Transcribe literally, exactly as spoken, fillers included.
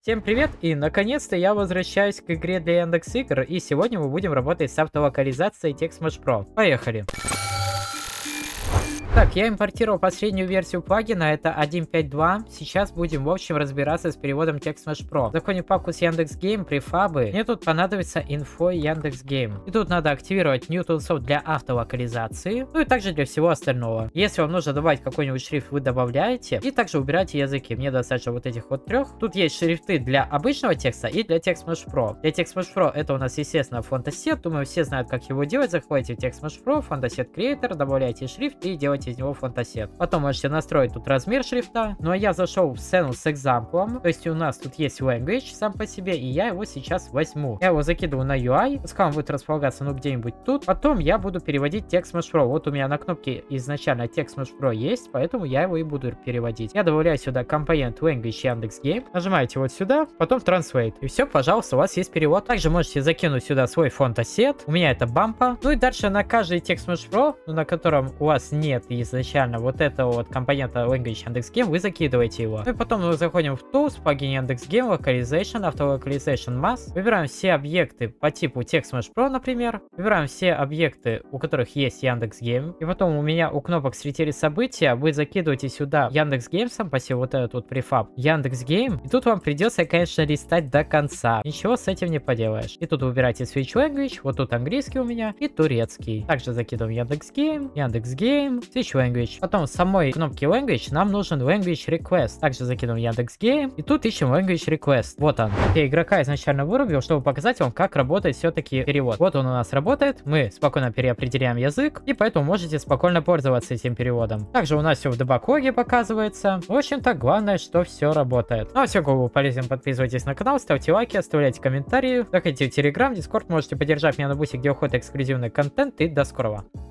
Всем привет, и наконец-то я возвращаюсь к игре для Яндекс.Игр, и сегодня мы будем работать с автолокализацией TextMesh Pro. Поехали! Так, я импортировал последнюю версию плагина, это один точка пять точка два. Сейчас будем, в общем, разбираться с переводом TextMesh Pro. Заходим в папку с Яндекс.Гейм, префабы. Мне тут понадобится инфо Яндекс.Гейм. И тут надо активировать New Toolsoft для автолокализации, ну и также для всего остального. Если вам нужно добавить какой-нибудь шрифт, вы добавляете. И также убираете языки. Мне достаточно вот этих вот трех. Тут есть шрифты для обычного текста и для TextMesh Pro. Для TextMesh Pro это у нас, естественно, фонтосет. Думаю, все знают, как его делать. Заходите в TextMesh Pro, фонтосет Creator, добавляете шрифт и делаете из него фонтосет. Потом можете настроить тут размер шрифта. Ну а я зашел в сцену с экзамплом. То есть у нас тут есть language сам по себе, и я его сейчас возьму. Я его закидываю на ю ай. Пускай он будет располагаться, ну, где-нибудь тут. Потом я буду переводить TextMesh Pro. Вот у меня на кнопке изначально TextMesh Pro есть, поэтому я его и буду переводить. Я добавляю сюда компонент language Яндекс.Гейм. Нажимаете вот сюда, потом translate. И все, пожалуйста, у вас есть перевод. Также можете закинуть сюда свой фонтосет. У меня это бампа. Ну и дальше на каждый TextMesh Pro, на котором у вас нет изначально вот этого вот компонента language Яндекс.Гейм, вы закидываете его. Ну и потом мы заходим в Tools, плагин Яндекс.Гейм, Localization, Auto Localization Mask. Выбираем все объекты по типу TextMesh Pro, например. Выбираем все объекты, у которых есть Яндекс.Гейм. И потом у меня у кнопок слетели события. Вы закидываете сюда Яндекс.Гейм, сам по себе вот этот вот префаб. Яндекс.Гейм. И тут вам придется, конечно, листать до конца. Ничего с этим не поделаешь. И тут выбираете Switch Language. Вот тут английский у меня и турецкий. Также закидываем Яндекс.Гейм, Яндекс.Гейм, Switch Language. Потом в самой кнопке Language нам нужен Language Request. Также закидываем Яндекс.Гейм. И тут ищем Language Request. Вот он. Я игрока изначально вырубил, чтобы показать вам, как работает все-таки перевод. Вот он у нас работает. Мы спокойно переопределяем язык. И поэтому можете спокойно пользоваться этим переводом. Также у нас все в дебаг-логе показывается. В общем-то, главное, что все работает. Ну а все, кого полезен, подписывайтесь на канал, ставьте лайки, оставляйте комментарии. Заходите в Telegram, Discord, можете поддержать меня на бусе, где уходит эксклюзивный контент. И до скорого.